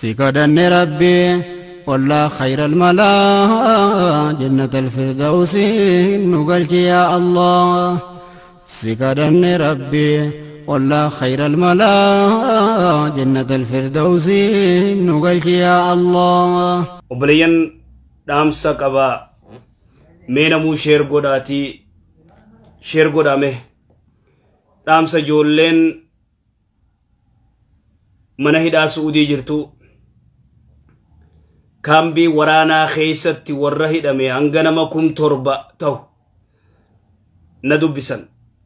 سكدني ربي والله خير الملا جنة الفردوس نقلت يا الله سكدني ربي والله خير الملا جنة الفردوس نقلت يا الله وبلين دامسا قبا مينمو شير قداتي شير قدامه دامسا جولين منهدا سعودي جرتو كامبي ورانا خيستي ورهد أمي أنغنا ما كم تربا تو ندو بسن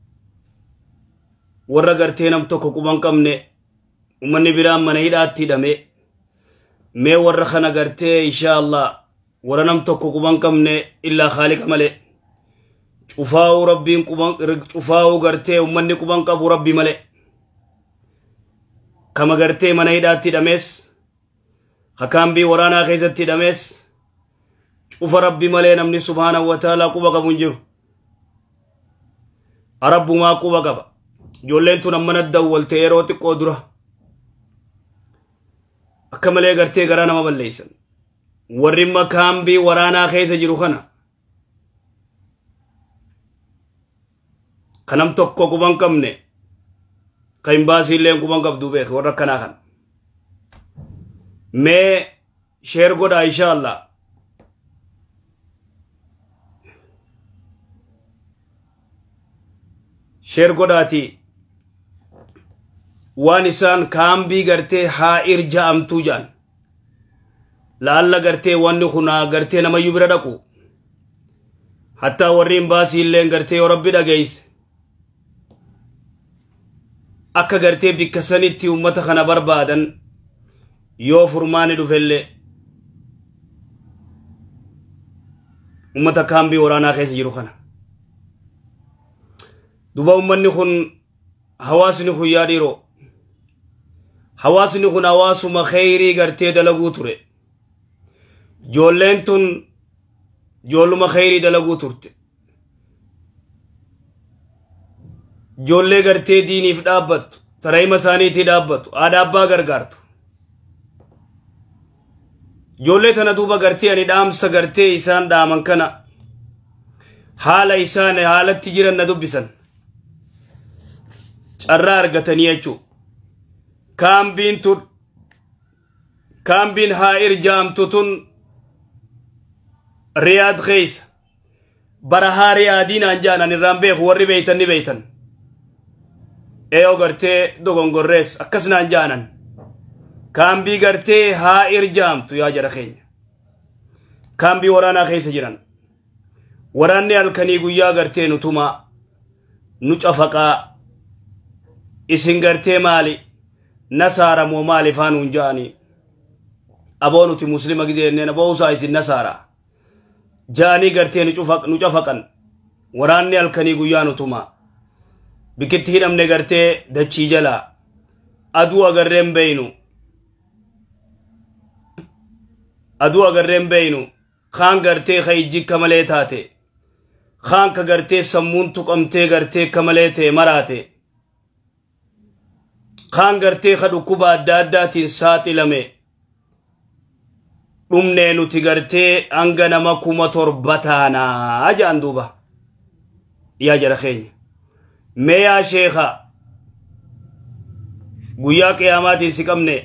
ورا غرتينم توكو كوبان كمني ومني برام منهدا تيدامي مي ورا خنا غرتي إن شاء الله ورا نم توكو كوبان كمني إلا خالق ملي شوفاو ربي كوبان شوفاو غرتي ومني كوبان كابو ربي ملي كما غرتي منهدا تيداميس خكامبي ورانا خيزت تدمس شوف ربي ملي نمني سبحانه وتعالى قوبا قبنجر رب ما قوبا قبا جولين تنمنا الدول تيروتي قدرة أكملي غرتي غرانا ما بليسن ورما كامبي ورانا خيز جروخنا خنم توقو قبان كمني قيم باسي لين قبان قبدو بيخ ورقنا خن मैं शेर गोदा इंशाअल्लाह शेर गोदाती वानिसान काम भी करते हाइर जाम तुजान लाल करते वन खुना करते नमा युबरा डकू हत्ता वरीम बासी लें करते और अब्बी डगेस अक्का करते बिकसनिती उम्मत खना बर्बादन yoo furmaani dhufelle ummata kaambii waraanaa keessa jiru kana duba ummanni kun hawaasni kun yaa dhiiroo hawaasni kun hawaasuma kheyrii gartee dalaguu ture joolleen tun joolluma kheyrii dalaguu turte joollee gartee diiniif dhaabbattu taraayima isaaniitii dhaabbattu aadaa abbaa gargaartu jolle tana duba gartee ani dhaamsa gartee isaan dhaaman kana haala isaan haalatti jiran na dubbisan carraa argatanii jechuu kaambiin haa'ir jaamtu tun riyaad keessa bara haa riyaadiinaan jaanan irraan beeku warri beeytan ni beeytan eeyoo gartee dogongorrees akkasnaan jaanan كامبي غرتي ها إرجام تو يا جرخين كامبي ورانا خيس جران وراني الكني غويا غرتي نتوما نچفقا اسين غرتي مالي نصارى مو مالي فانون جاني ابونو تي مسلم غدي نينا بوسا اسين نصارى جاني غرتي نچفقن وراني الكني غويا نتوما بكتي نمني غرتي دچي جلا ادو اگرم بينو ادو اگرم بينو خان گرتے خیجی کملے تھاتے خان کا گرتے سمون تقمتے گرتے کملے تے مراتے خان گرتے خدو کبا داداتی ساتی لمے رمنے نتی گرتے انگن مکومتور بتانا اجان دوبا یا جرخین میں یا شیخا گویا قیاماتی سکمنے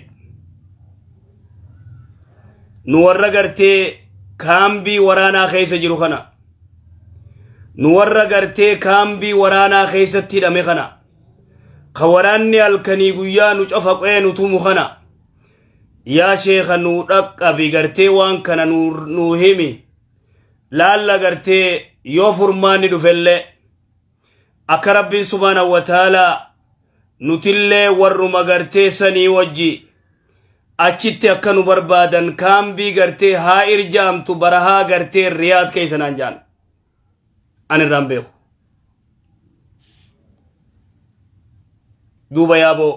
نورا گرتے كامبي ورانا خيسة جروخنا نورا گرتے كامبي ورانا خيسة تيرامي خنا خوراني الكني قويا نجفق نتومو خنا يا شيخ نورق أبي گرتے وان كنا نوهمي لالا گرتے يو فرماني دفل أكرب سبحانه وتعالى نتل ورما گرتے سني وجي achitti akkanu barbaadan kaambii gartee haa irjaamtu barahaa gartee riyaad keessanaan jaan ani irraan beeku duuba yaaboo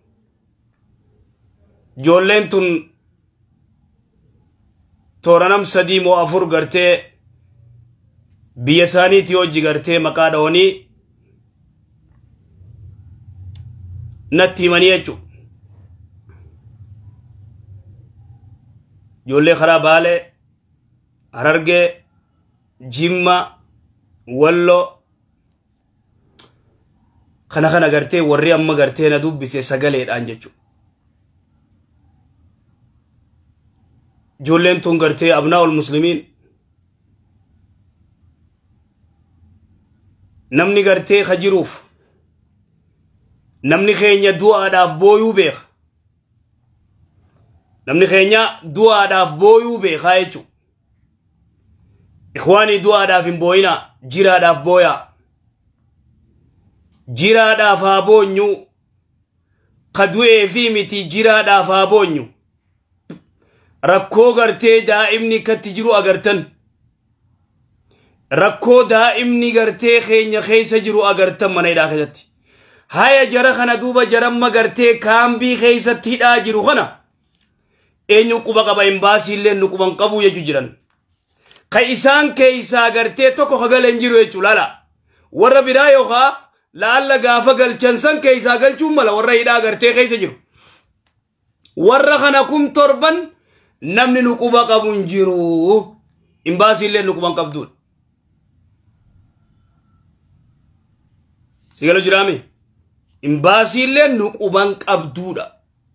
joolleen tun tooranam sadii moo afur gartee biyya isaaniitii hojii gartee maqaa dhawanii natti himanii jechuudha ijoollee karaa Baalee, Harargee, Jimma, Walloo kana gartee warri amma gartee na dubbise sagaleedhaan jechuudha. Ijoolleen tun gartee abnaa'ul muslimiin namni gartee kajiruuf namni keenya du'aadhaaf booyuu beeka. Namni keenya du'aadhaaf booyuu beekaa jechuudha. Ikhwaanii du'aadhaaf hin booyinaa, jiraadhaaf booyaa. Jiraadhaaf haa boonyu, ka du'ee fi miti jiraadhaaf haa boonyu. Rakkoo gartee daa'imni akkatti jiru agartan. Rakkoo daa'imni gartee keenya keessa jiru agartan mana hidhaa keessatti. Haya jara kana duuba jaramma gartee kaambii keessatti hidhaa jiru kana. Eenyu quba qaba imbaasii illee nu quban qabu jechuu jiran. Ka isaan keessaa gartee tokko hagaleen jiru jechuu laala. Warra biraa yookaa laalla gaafa galchansan keessaa galchuun mala warra hidhaa gartee keessa jiru. Warra kana kum torban namni nu quba qabu hin jiru. Imbaasii illee nu quban qabduudha. Sigalo jiraami. Imbaasii illee nu quban qabduudha.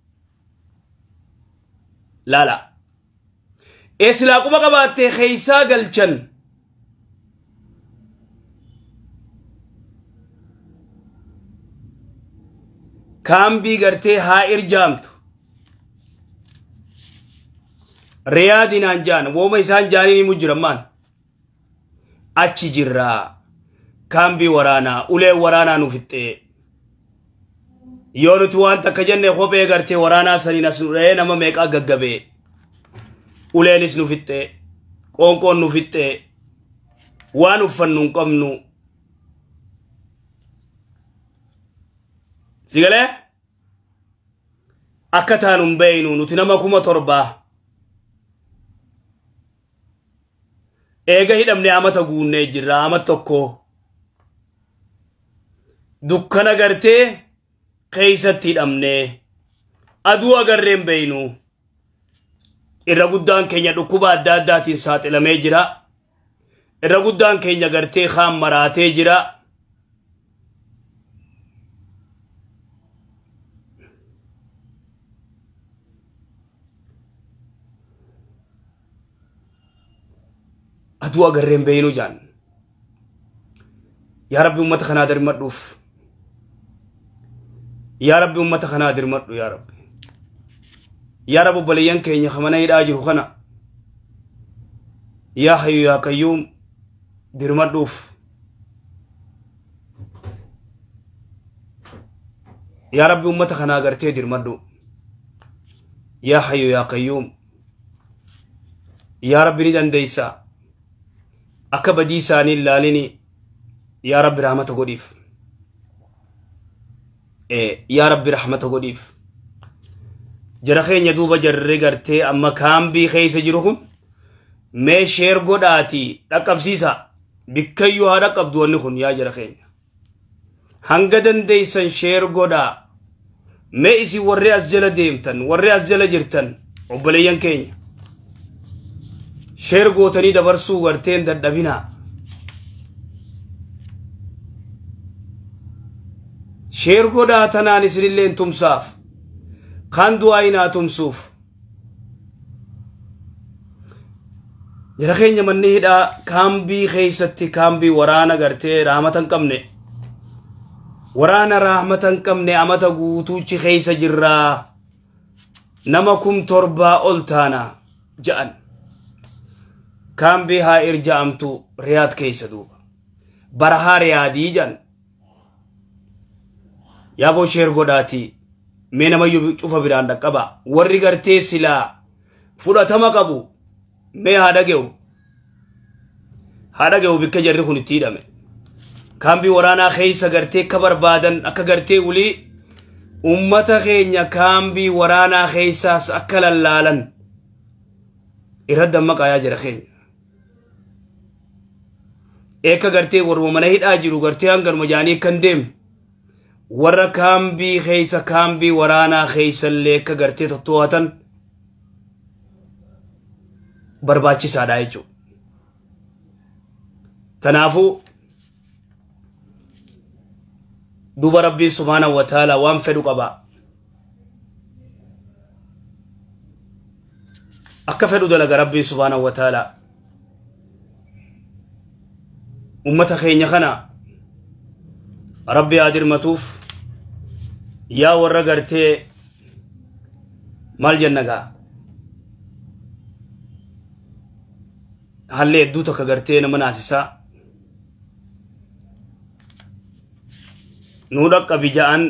Lala. Eslaa quba qabaattee keessaa galchan. Kaambii gartee haa irjaamtu. Riyaadinaan jaan wooma isaan jaaniin himu jirammaan. Achi jirraa. Kaambii waraanaa ulee waraanaa nuuf ittee. Yoo nuti waan takka jenne kophee gartee waraanaa saniin as dhufee nama meeqaa gaggabee. Uleenis nuuf ittee. Qoonqoon nuuf ittee. Waan uffannu hin qabnu. Sigalee? Akka taanu hin beeynu nuti nama 7,000. Eega hidhamne amata guunnee jirra amata tokko. Dukkana gartee keessatti hidhamne. Aduu agarreen beeynu. Irra guddaan keenya dhukkuba adda addaatiin saaxilamee jira. Irra guddaan keenya gartee kaan maraatee jira. Aduu agarreen beeynu jaan. Yaa Rabbi ummata kanaa dirmadhuuf. Yaa Rabbi ummata kanaa dirmadhu yaa Rabbi. Yaa Rabbi obboleeyyan keenya kamana hidhaa jiru kana. Yaa Hayyu yaa Qayyuum dirmadhuuf. Yaa Rabbi ummata kanaa gartee dirmadhu. Yaa Hayyu yaa Qayyuum. Yaa Rabbi ni dandeeysa. Akka badii isaanii ilaalini yaa Rabbi rahmata godhiif. Yaa Rabbi rahmata godhiif. Jara keenya duuba jarri gartee amma kaambii keessa jiru kun mee sheer godhaati dhaqqabsiisa. Bikkayyuu haa dhaqqabdu wanni kun yaa jara keenya. Hanga dandeeysan sheer godhaa. Mee isin warri as jala deemtan warri as jala jirtan obboleeyyan keenya. Sheer gootanii dabarsuu garteen dadhabinaa. Sheer godhaa tanaan isinilleen tumsaaf. Kan du'aayinaa tumsuuf. Jara keenya manni hidhaa kaambii keessatti kaambii waraana gartee rahmata hin qabne. Waraana rahmata hin qabne amata guutuuchi keessa jirraa. Nama 7,000 ol taana ja'an. Kaambii haa irjaamtu Riyaad keessa duuba. Barahaa Riyaadii jan. Yaaboo sheer godhaati. Mee namayyuu cufa biraan dhaqqaba. Warri gartee silaa fudhatama qabu. Mee haa dhage'u. Haa dhage'u bikka jarri kun itti hidhame. Kaambii waraanaa keessa gartee akka barbaadan akka gartee ulii ummata keenya kaambii waraanaa keessaas akka lallaalan. Irra dammaqaa yaa jara keenya. Eka gartee warra mana hidhaa jiru gartee hangaruma jaanii kan deem. Warra kaambii keessa kaambii waraanaa keessa illee akka gartee tottoo'atan. barbaachisaadha jechuudha. Tanaafuu duba Rabbii subhaanahu wa ta'ala waan fedhu qaba. Akka fedhu dalaga Rabbii subhaanahu wa ta'ala. Ummata keenya kana Rabbi adirmatuuf yaa warra gartee maal jennagaa hallee hedduu takka gartee nama naasisaa nuu dhaqqabi ja'an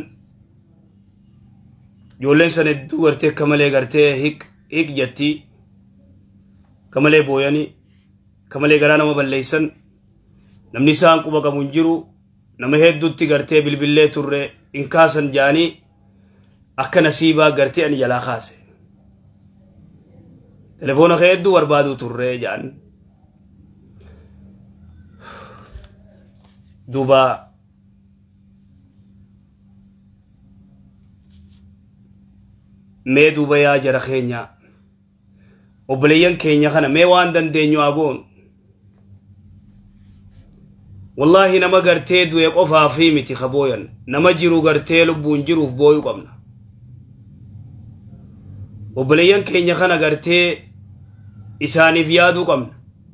ijoolleen san hedduu gartee akka malee gartee hiq jettii akka malee booyanii akka malee garaa nama balleessan namni isaan quba qabu hin jiru nama hedduutti gartee bilbilee turre in kaasan jaanii akka nasiibaa gartee ani jalaa kaase telefoona hedduu barbaaduu turre jaan duba mee duba yaa jara keenya obboleeyyan keenya kana mee waan dandeenyu agoon wallahi nama gartee du'e qofaa fi miti kabooyan nama jiru gartee lubbuun jiruuf booyu qabna obboleeyyan keenya kana gartee isaaniif yaaduu qabna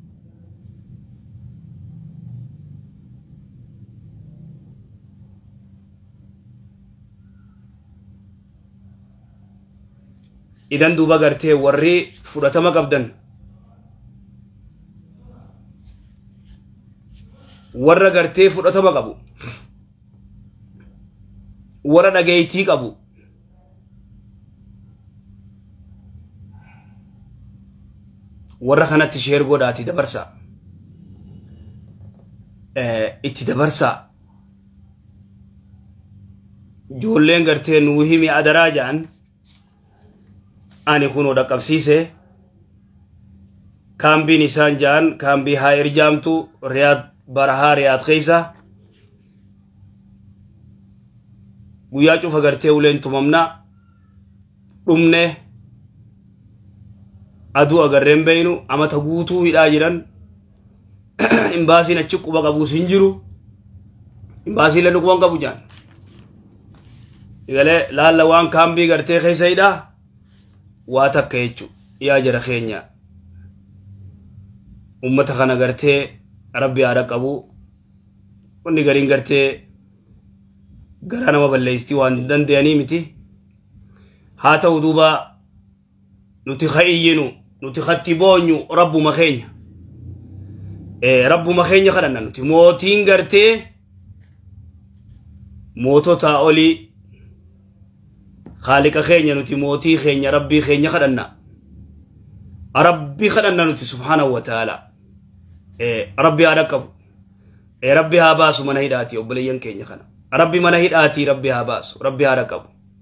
idan duba gartee warri fudhatama qabdan warra gartee fudhatama qabu warra dhageeytii qabu warra kanatti sheer godhaati dabarsa itti dabarsa ijoolleen gartee nuu himi adaraa ja'an ani kunoo dhaqqabsiise kaambiin isaan ja'an kaambii haa erjaamtu riyaad barahaa riyaad keeysa guyyaa cufa gartee uleen tumamna dhumne aduu agarreen beeynu amata guutuu hidhaa jiran imbaasiin achi quba qabuus hin jiru imbaasiin lallu quban qabu jaan igalee laalla waan kaambii gartee keeysa hidhaa waa takka jechu yaa jara keenya ummata kana gartee Rabbi haadha qabu wanni gariin gartee garaa nama balleeystii waan danda'anii miti haa ta'u duuba nuti kha'iyyinu nuti khatti boonyu rabbuma keenya kadhanna nuti mootiin gartee mootota olii خالق خينيا نتي موتي خينيا ربي خينيا خدنا ربي خدنا نتي سبحانه وتعالى ربي أركب ربي هاباس من هيداتي وبلين كينيا خنا ربي من هيداتي ربي هاباس ربي أركب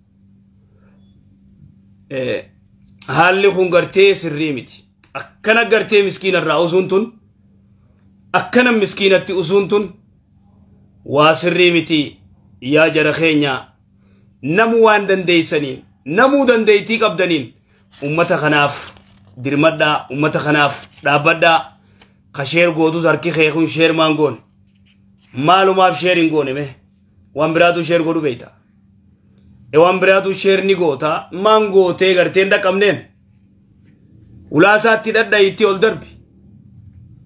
هاللي خنقرتي سريمتي أكنا قرتي مسكين الرأوسونتون أكنا مسكينة أسونتون واسريمتي يا جرخينيا نمو وان دنديسنين نمو دنديتي قبدنين أمتا خناف درمدا أمتا خناف دابدا خشير قودو زركي خيخون شير مانقون مالو ماف شيرين قوني مه وان براتو شير قودو بيتا وان براتو شير نيقوتا مانقو تيغر تيندا كمنين ولاسات تدد اتي اول دربي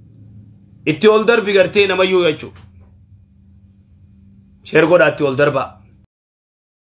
اتي اول دربي غرتي نما يو يچو شير قودا اتي اول دربا